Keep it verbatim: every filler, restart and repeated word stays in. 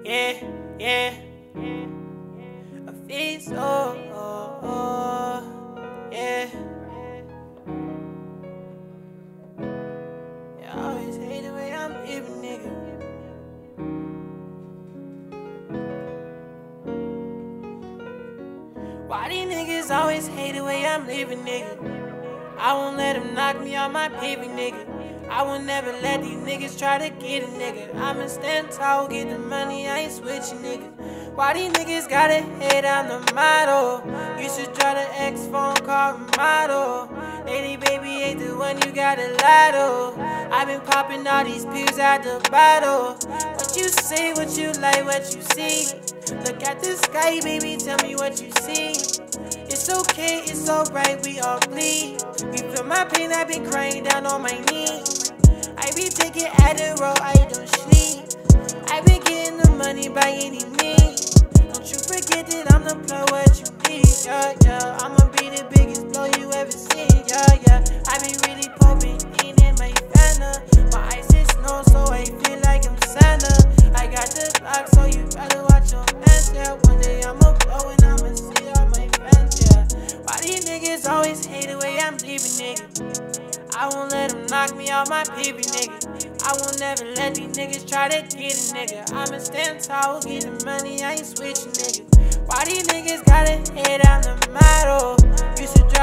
yeah, yeah. A Phaizo, yeah. Yeah, I always hate the way I'm living, nigga. Why these niggas always hate the way I'm living, nigga? I won't let them knock me off my paving, nigga. I will never let these niggas try to get a nigga. I'ma stand tall, get the money, I ain't switching, nigga. Why these niggas gotta hate on the model? You should try the X phone call model. Lady baby ain't the one you gotta lie to. I been popping all these pills out the bottle. What you say, what you like, what you see. Look at the sky, baby, tell me what you see. It's okay, it's alright, we all bleed. You feel my pain, I've been crying down on my knees. I be taking Adderall, I don't sleep. I been getting the money by any means. Don't you forget that I'm the plug, what you need, yeah, yeah. I'ma be the biggest blow you ever seen, yeah, yeah. I been really pumping in in my Fanta. My eyes is snow, so I feel like I'm Santa. I got the block, so you better watch your hands, yeah. One day I'ma blow and I'ma see all my fans, yeah. Why these niggas always hate the way I'm living, nigga? I won't let them knock me off my paving, nigga. I won't never let these niggas try to get a nigga. I'ma stand tall, get the money, I ain't switching, nigga. Why these niggas gotta hate on the model? You should